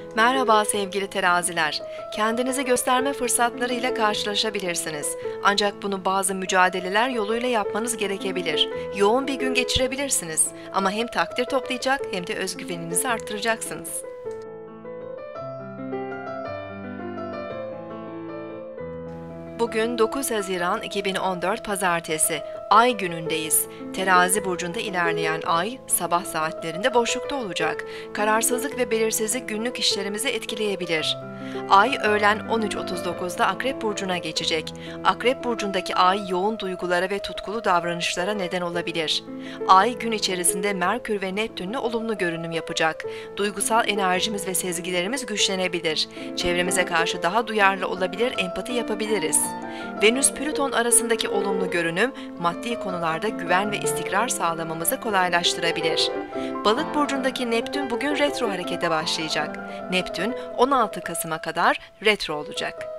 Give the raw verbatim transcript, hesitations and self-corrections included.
Merhaba sevgili teraziler. Kendinizi gösterme fırsatlarıyla karşılaşabilirsiniz. Ancak bunu bazı mücadeleler yoluyla yapmanız gerekebilir. Yoğun bir gün geçirebilirsiniz. Ama hem takdir toplayacak hem de özgüveninizi arttıracaksınız. Bugün dokuz Haziran iki bin on dört Pazartesi, Ay günündeyiz. Terazi burcunda ilerleyen Ay, sabah saatlerinde boşlukta olacak. Kararsızlık ve belirsizlik günlük işlerimizi etkileyebilir. Ay, öğlen on üç otuz dokuzda Akrep burcuna geçecek. Akrep burcundaki Ay, yoğun duygulara ve tutkulu davranışlara neden olabilir. Ay, gün içerisinde Merkür ve Neptün'le olumlu görünüm yapacak. Duygusal enerjimiz ve sezgilerimiz güçlenebilir. Çevremize karşı daha duyarlı olabilir, empati yapabiliriz. Venüs-Plüton arasındaki olumlu görünüm, maddi konularda güven ve istikrar sağlamamızı kolaylaştırabilir. Balık burcundaki Neptün bugün retro harekete başlayacak. Neptün on altı Kasım'a kadar retro olacak.